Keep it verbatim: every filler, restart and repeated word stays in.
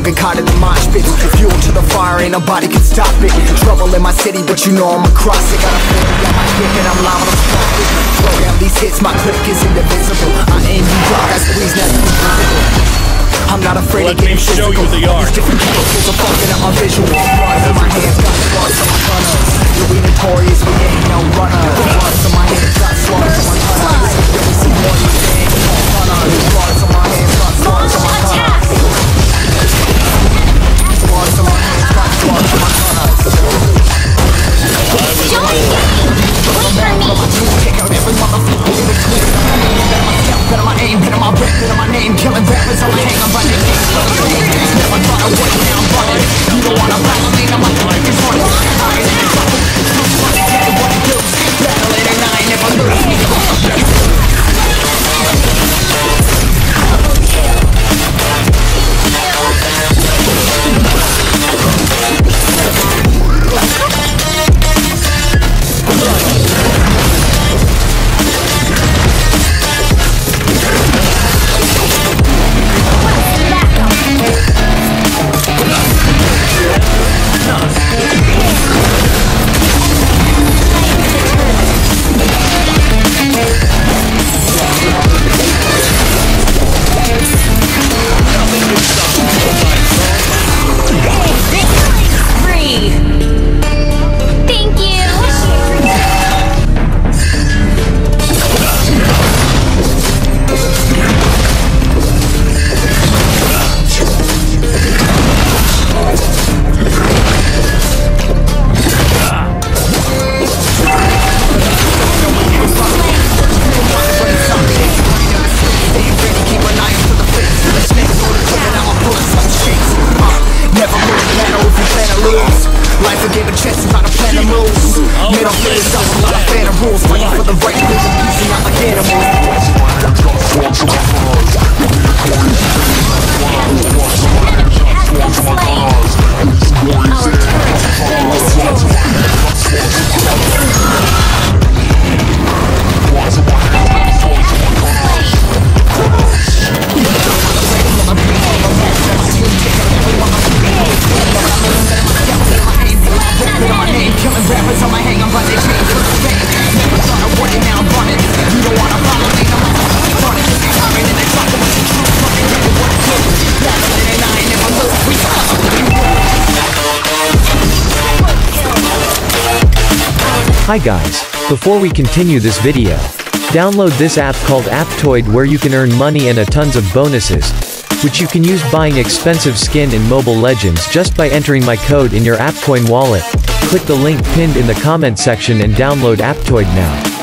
get caught in the mosh pit. Fuel to the fire, ain't nobody can stop it. Trouble in my city, but you know I'm across it. Got a feeling on my dick and I'm liable to stop it. Slow down these hits, my click is indivisible. I aim you dark, I squeeze nothing invisible. I'm not afraid Let of getting me show physical. you the art. These different chemicals are fucking up my visual. Bloods in my hands, got slugs on my gunners. You're we notorious, we ain't no runner. Bloods on my hands, got slugs on my gunners. Yeah, we see more than they ain't no runner. Bloods on my hands, got slugs on my gunners. Bloods on my hands, got slugs on my gunners. Join me! Wait for me! Kick out every motherfucker in between. Better myself, better my aim, better my rep, better my name. Killing rappers on my hang, I'm running. Never thought I would, now I'm running. You don't wanna battle me, now my life is running. I ain't in trouble, lose money, tell me what to do. Battle it and I ain't never lose. Life a game of chess is not a plan of moves. Made off players up with a lot of fan of rules. Fighting for the right to live and using out like Hi guys, before we continue this video, download this app called Aptoid where you can earn money and a tons of bonuses, which you can use buying expensive skin in Mobile Legends just by entering my code in your Apcoin wallet. Click the link pinned in the comment section and download Aptoid now.